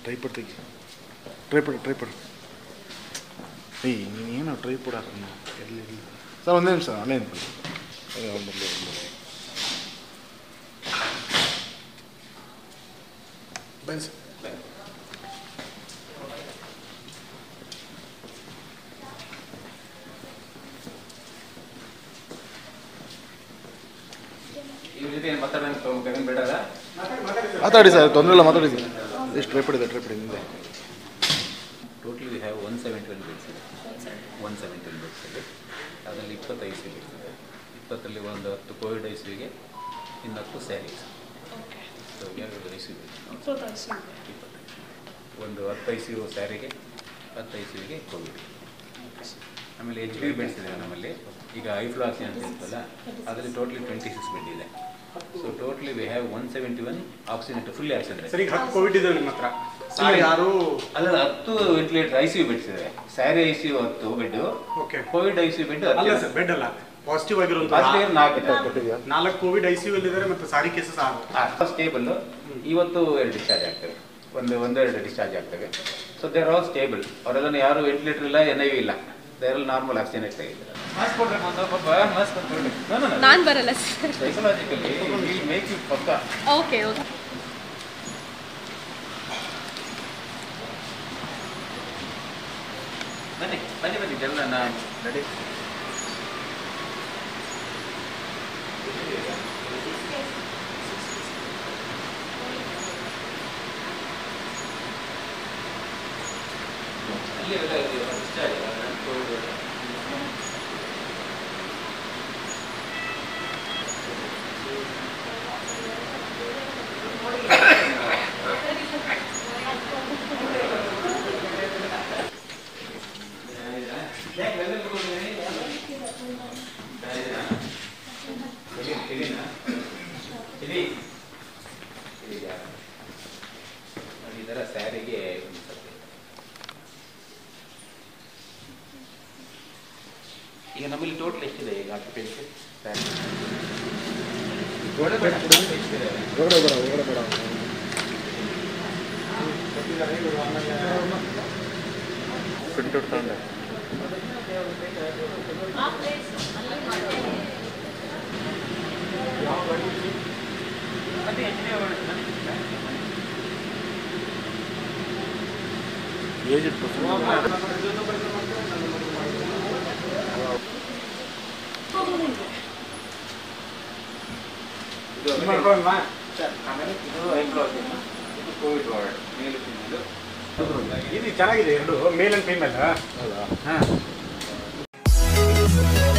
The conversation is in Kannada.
ಟ್ರೈಪಡ್ ತೆಗಿ ಟ್ರೈಪಡ್ ನೀನೇನು ಟ್ರೈಪಡ್ ಹಾಕೋಣ ಎಲ್ಲಿ ಸರ್ ಒಂದೇ ನಿಮಿಷ ಅಲ್ಲೇ ಬನ್ನಿ ಸರ್ ಮಾತಾಡಿ ಸರ್ ತೊಂದರೆ ಇಲ್ಲ ಮಾತಾಡಿ ಸರ್ ಎಷ್ಟು ಟ್ರೈಪಡ್ ಇದೆ ಹಿಂದೆ ಟೋಟಲಿ ವಿ ಹ್ಯಾವ್ 171 ಬೆಡ್ಸ್ ಇದೆ 171 ಬೆಡ್ಸ್ ಇದೆ ಅದರಲ್ಲಿ 25 ICU ಇರ್ತದೆ 20ರಲ್ಲಿ ಒಂದು 10 ಕೋವಿಡ್ ICUಗೆ ಇನ್ನು 10 ಸ್ಯಾರೀಸ್ ಸೊ ICU ಒಂದು 10 ICU ಸ್ಯಾರಿಗೆ 10 ICUಗೆ ಕೋವಿಡ್ ಆಮೇಲೆ HV ಬೆಡ್ಸ್ ಇದೆ ನಮ್ಮಲ್ಲಿ ಈಗ ಐಫ್ಲಾಕ್ಸಿ ಅಂತ ಇರ್ತಲ್ಲ ಅದರಲ್ಲಿ ಟೋಟಲಿ 26 ಬೆಡ್ ಇದೆ so totally we have 171 oxygenator fully oxygenator ಸರಿ 10 ಕೋವಿಡ್ ಇದೆ ನಿಮ್ಮ ಹತ್ರ ಸಾರಿ ಯಾರು ಅಲ್ಲ 10 ವೆಂಟಿಲೇಟರ್ ICU ಬೆಡ್ಸ್ ಇದೆ sorry ICU 10 bed okay Covid ICU bed ಅಲ್ಲ ಸರ್ ಬೆಡ್ ಅಲ್ಲ ಪಾಸಿಟಿವ್ ಆಗಿರುವಂತ 4 ಕೋವಿಡ್ ICU ಅಲ್ಲಿ ಇದ್ದಾರೆ ಮತ್ತು ಸಾರಿ ಕೇಸಸ್ 6 ಸ್ಟೇಬಲ್ ಇವತ್ತು 2 ಡಿಸ್ಚಾರ್ಜ್ ಆಗ್ತವೆ ಒಂದೆರಡು ಡಿಸ್ಚಾರ್ಜ್ ಆಗ್ತವೆ so they are all stable ಅವರೆಲ್ಲ ಯಾರು ವೆಂಟಿಲೇಟರ್ ಇಲ್ಲ NIV ಇಲ್ಲ ದೇ ಆರ್ ನಾರ್ಮಲ್ ಆಕ್ಸಿಜನೇಟರ್ ಇದೆ ನಾನು ಬರಲ್ಲ sir psychologically will make you ಪಕ್ಕಾ ಓಕೆ ಬನ್ನಿ ಎಲ್ಲ ನಾನು ರೆಡಿ ಇದರ ಸ್ಯಾರಿಗೆ ಈಗ ನಮ್ಮಲ್ಲಿ ಟೋಟಲ್ ಎಷ್ಟಿದೆ ಈಗ ಆಕ್ಯುಪೆನ್ಸಿ ಸ್ಯಾರಿ ಏಜ್ ಇದು ಚೆನ್ನಾಗಿದೆ ಎರಡು ಮೇಲ್ ಅಂಡ್ ಫೀಮೇಲ್ ಹೌದಾ ಹಾಂ